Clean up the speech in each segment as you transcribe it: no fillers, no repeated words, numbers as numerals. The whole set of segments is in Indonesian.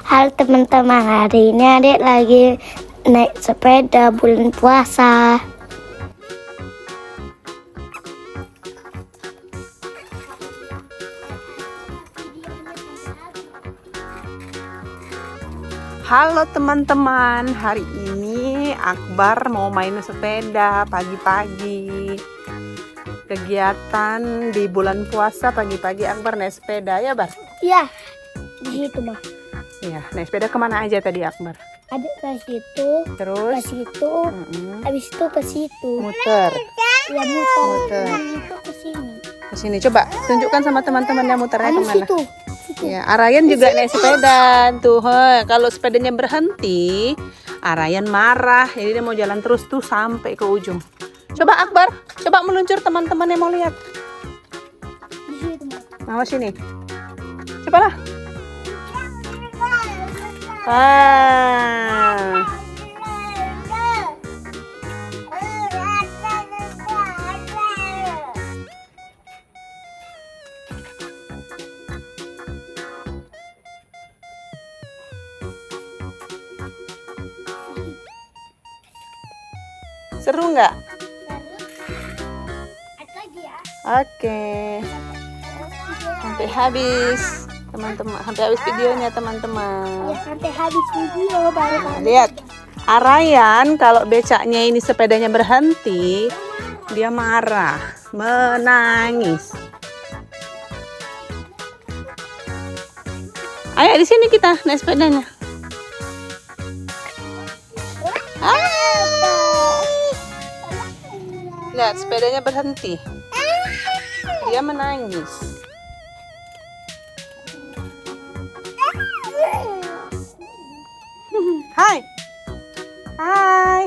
Halo teman-teman, hari ini adik lagi naik sepeda bulan puasa. Halo teman-teman, hari ini Akbar mau main sepeda pagi-pagi. Kegiatan di bulan puasa pagi-pagi Akbar naik sepeda ya Bar? Iya, di situ bang. Iya, naik sepeda kemana aja tadi Akbar? Adik ke situ, Terus? ke situ, habis itu ke situ. Muter. Ya muter. Muter. Itu ke sini. Ke sini coba tunjukkan sama teman-teman yang muternya Kamu kemana? situ. Ya, Arayan juga naik sepeda tuh. Kalau sepedanya berhenti, Arayan marah. Jadi dia mau jalan terus tuh sampai ke ujung. Coba Akbar, coba meluncur teman-teman yang mau lihat. Di situ bang. Mau sini. Cobalah. Ah. Seru nggak? Oke. Sampai habis teman-teman, sampai habis videonya teman-teman. Ya sampai habis video baru. Lihat, Arayan kalau becaknya ini sepedanya berhenti, dia marah, menangis. Ayo di sini kita naik sepedanya. Lihat, sepedanya berhenti. Dia menangis. Hai. Hai.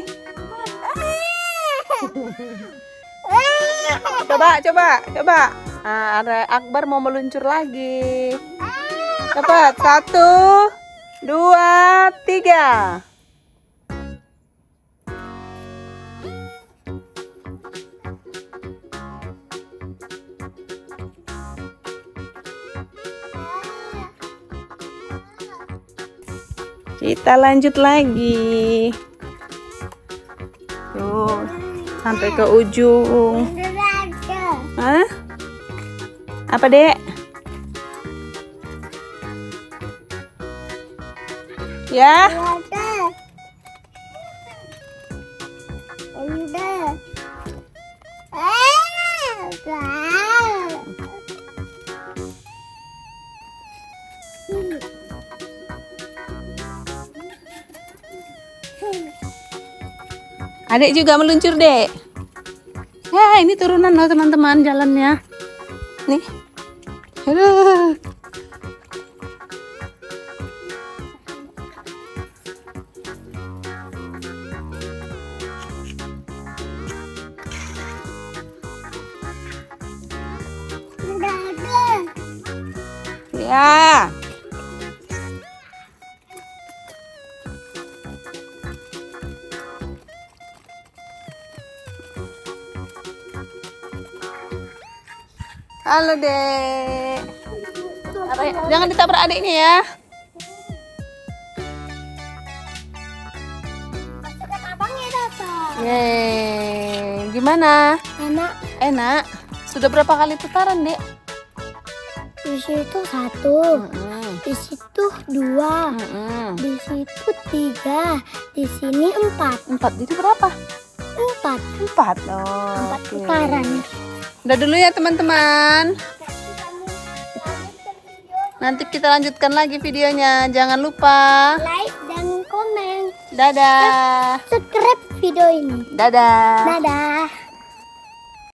Coba. Ada Akbar mau meluncur lagi. Cepat, 1, 2, 3. Kita lanjut lagi. Tuh, sampai ke ujung. Hah? Apa, Dek? Ya? Adik juga meluncur, Dek. Ya, ini turunan loh teman-teman jalannya. Nih. Aduh. Ya. Halo, Dek. Jangan ditabrak adiknya ya. Abangnya datang. Yeay. Gimana? Enak. Enak. Sudah berapa kali putaran, Dek? Di situ 1, di situ 2, di situ 3, di sini 4. 4. Jadi berapa? 4. 4. Oh, 4 putaran. Udah dulu ya teman-teman. Nanti kita lanjutkan lagi videonya. Jangan lupa Like dan komen. dadah. Subscribe video ini. Dadah. Dadah.